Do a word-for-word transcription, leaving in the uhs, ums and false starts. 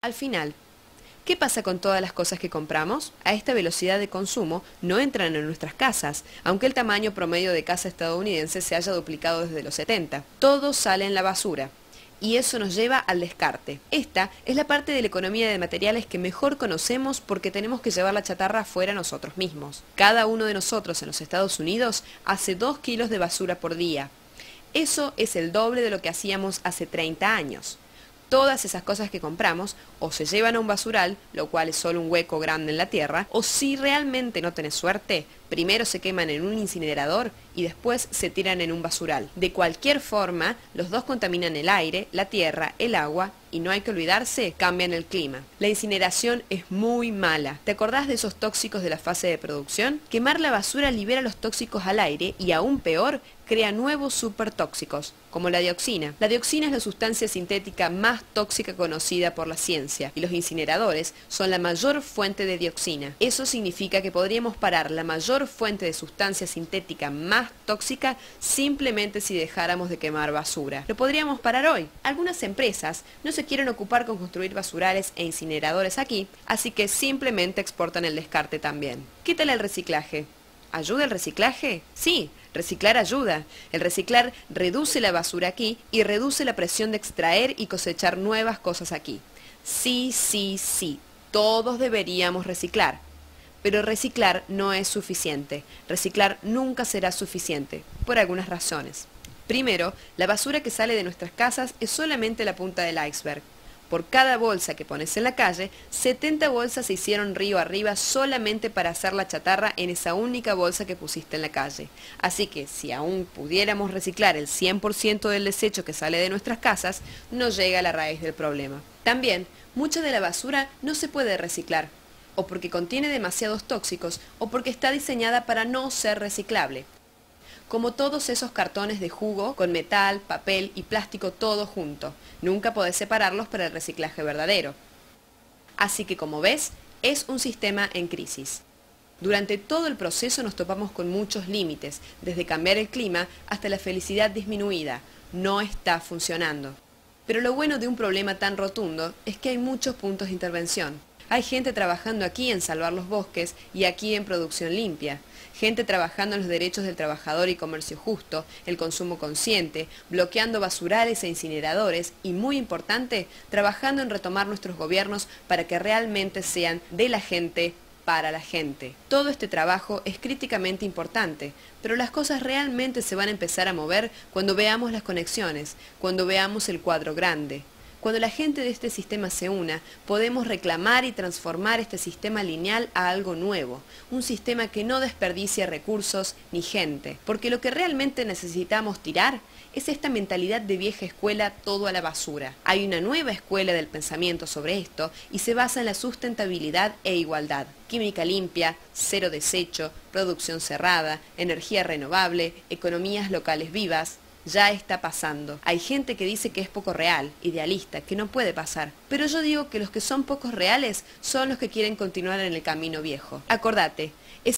Al final, ¿qué pasa con todas las cosas que compramos? A esta velocidad de consumo no entran en nuestras casas, aunque el tamaño promedio de casa estadounidense se haya duplicado desde los setenta. Todo sale en la basura. Y eso nos lleva al descarte. Esta es la parte de la economía de materiales que mejor conocemos porque tenemos que llevar la chatarra afuera nosotros mismos. Cada uno de nosotros en los Estados Unidos hace dos kilos de basura por día. Eso es el doble de lo que hacíamos hace treinta años. Todas esas cosas que compramos o se llevan a un basural, lo cual es solo un hueco grande en la tierra, o si realmente no tenés suerte, primero se queman en un incinerador y después se tiran en un basural. De cualquier forma, los dos contaminan el aire, la tierra, el agua y no hay que olvidarse, cambian el clima. La incineración es muy mala. ¿Te acordás de esos tóxicos de la fase de producción? Quemar la basura libera los tóxicos al aire y aún peor, crea nuevos supertóxicos, como la dioxina. La dioxina es la sustancia sintética más tóxica conocida por la ciencia y los incineradores son la mayor fuente de dioxina. Eso significa que podríamos parar la mayor fuente de sustancia sintética más tóxica simplemente si dejáramos de quemar basura. Lo podríamos parar hoy. Algunas empresas no se quieren ocupar con construir basurales e incineradores aquí, así que simplemente exportan el descarte también. ¿Qué tal el reciclaje? ¿Ayuda el reciclaje? Sí, reciclar ayuda. El reciclar reduce la basura aquí y reduce la presión de extraer y cosechar nuevas cosas aquí. Sí, sí, sí, todos deberíamos reciclar. Pero reciclar no es suficiente. Reciclar nunca será suficiente, por algunas razones. Primero, la basura que sale de nuestras casas es solamente la punta del iceberg. Por cada bolsa que pones en la calle, setenta bolsas se hicieron río arriba solamente para hacer la chatarra en esa única bolsa que pusiste en la calle. Así que si aún pudiéramos reciclar el cien por ciento del desecho que sale de nuestras casas, no llega a la raíz del problema. También, mucha de la basura no se puede reciclar, o porque contiene demasiados tóxicos, o porque está diseñada para no ser reciclable. Como todos esos cartones de jugo con metal, papel y plástico todo junto. Nunca podés separarlos para el reciclaje verdadero. Así que como ves, es un sistema en crisis. Durante todo el proceso nos topamos con muchos límites, desde cambiar el clima hasta la felicidad disminuida. No está funcionando. Pero lo bueno de un problema tan rotundo es que hay muchos puntos de intervención. Hay gente trabajando aquí en salvar los bosques y aquí en producción limpia. Gente trabajando en los derechos del trabajador y comercio justo, el consumo consciente, bloqueando basurales e incineradores y, muy importante, trabajando en retomar nuestros gobiernos para que realmente sean de la gente, para la gente. Todo este trabajo es críticamente importante, pero las cosas realmente se van a empezar a mover cuando veamos las conexiones, cuando veamos el cuadro grande. Cuando la gente de este sistema se una, podemos reclamar y transformar este sistema lineal a algo nuevo, un sistema que no desperdicie recursos ni gente, porque lo que realmente necesitamos tirar es esta mentalidad de vieja escuela todo a la basura. Hay una nueva escuela del pensamiento sobre esto y se basa en la sustentabilidad e igualdad. Química limpia, cero desecho, producción cerrada, energía renovable, economías locales vivas. Ya está pasando. Hay gente que dice que es poco real, idealista, que no puede pasar. Pero yo digo que los que son pocos reales son los que quieren continuar en el camino viejo. Acordate,